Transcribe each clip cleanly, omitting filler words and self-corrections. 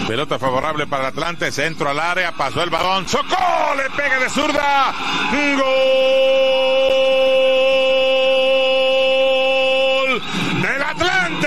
Pelota favorable para el Atlante, centro al área, pasó el balón, Socó, le pega de zurda, gol del Atlante.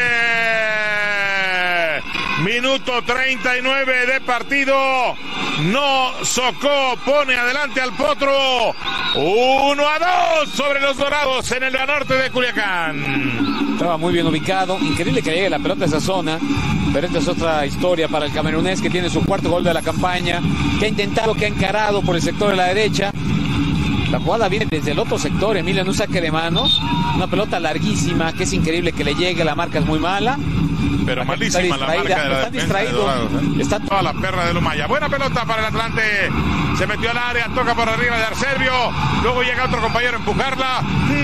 Minuto 39 de partido, no Socó, pone adelante al Potro, 1-2 sobre los Dorados en el norte de Culiacán. Estaba muy bien ubicado, increíble que llegue la pelota a esa zona, pero esta es otra historia para el camerunés que tiene su cuarto gol de la campaña, que ha intentado, que ha encarado por el sector de la derecha. La jugada viene desde el otro sector, Emilio, en un saque de manos, una pelota larguísima, que es increíble que le llegue, la marca es muy mala. Pero malísima la marca de la está defensa de Dorados, Está toda la perra de Lumaya. Buena pelota para el Atlante. Se metió al área, toca por arriba de Arcebio. Luego llega otro compañero a empujarla.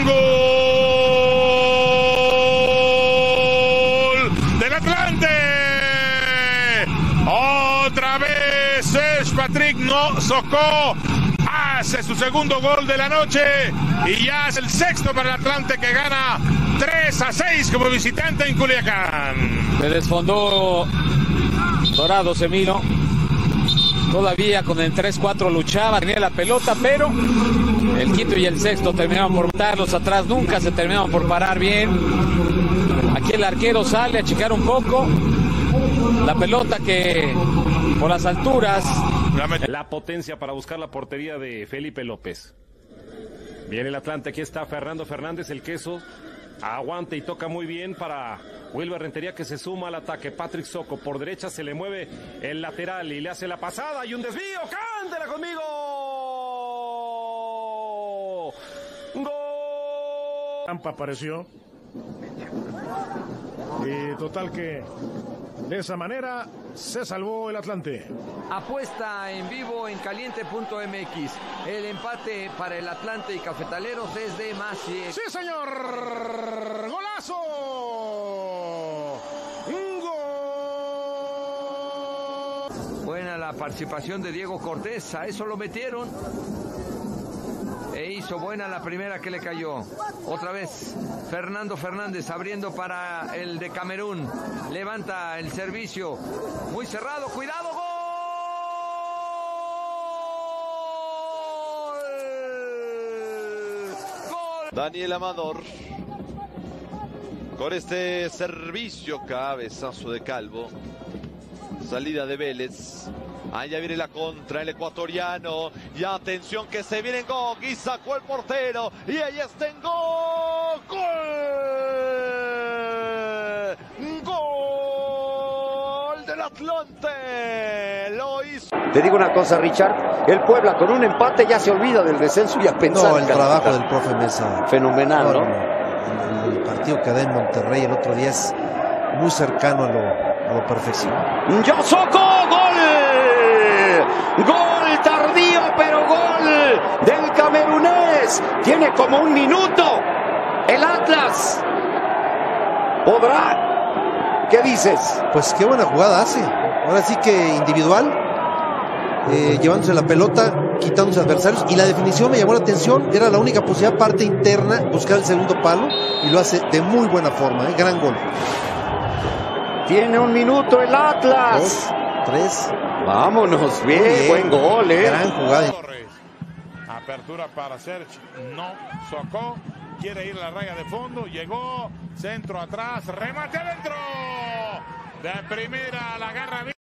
¡Gol del Atlante! Otra vez es Patrick No Socó. Hace su segundo gol de la noche y ya es el sexto para el Atlante, que gana 3-6 como visitante en Culiacán. Se desfondó Dorados, Emilio. Todavía con el 3-4 luchaba, tenía la pelota, pero el quinto y el sexto terminaban por botarlos atrás, nunca se terminaban por parar bien. Aquí el arquero sale a achicar un poco la pelota, que por las alturas. La potencia para buscar la portería de Felipe López. Viene el Atlante, aquí está Fernando Fernández, el queso. Aguanta y toca muy bien para Wilber Rentería, que se suma al ataque. Patrick Socó por derecha, se le mueve el lateral y le hace la pasada y un desvío. ¡Cántela conmigo! ¡Gol! Campa apareció. Y total que de esa manera se salvó el Atlante. Apuesta en vivo en caliente.mx. El empate para el Atlante y Cafetaleros es de Masi. ¡Sí, señor! ¡Golazo! ¡Un gol! Buena la participación de Diego Cortés. A eso lo metieron. E hizo buena la primera que le cayó. Otra vez Fernando Fernández abriendo para el de Camerún. Levanta el servicio. Muy cerrado. Cuidado. ¡Gol! Daniel Amador. Con este servicio, cabezazo de Calvo. Salida de Vélez. Allá viene la contra, el ecuatoriano. Y atención que se viene en gol. Y sacó el portero. Y ahí está en gol. ¡Gol! ¡Gol del Atlante! Lo hizo. Te digo una cosa, Richard. El Puebla con un empate ya se olvida del descenso y a pensar. No, el trabajo del profe Mesa. Fenomenal, ¿no? El partido que da en Monterrey el otro día es muy cercano a lo perfección. ¡Yo Socó! Gol tardío, pero gol del camerunés. Tiene como un minuto. El Atlas podrá. ¿Qué dices? Pues qué buena jugada hace. Ahora sí que individual, llevándose la pelota, quitándose adversarios. Y la definición me llamó la atención. Era la única posibilidad, parte interna, buscar el segundo palo. Y lo hace de muy buena forma. Gran gol. Tiene un minuto el Atlas. 2, 3. Vámonos, bien, buen gol, Gran jugada. Apertura para Serge No Socó. Quiere ir a la raya de fondo. Llegó. Centro atrás. Remate adentro. De primera la agarra bien.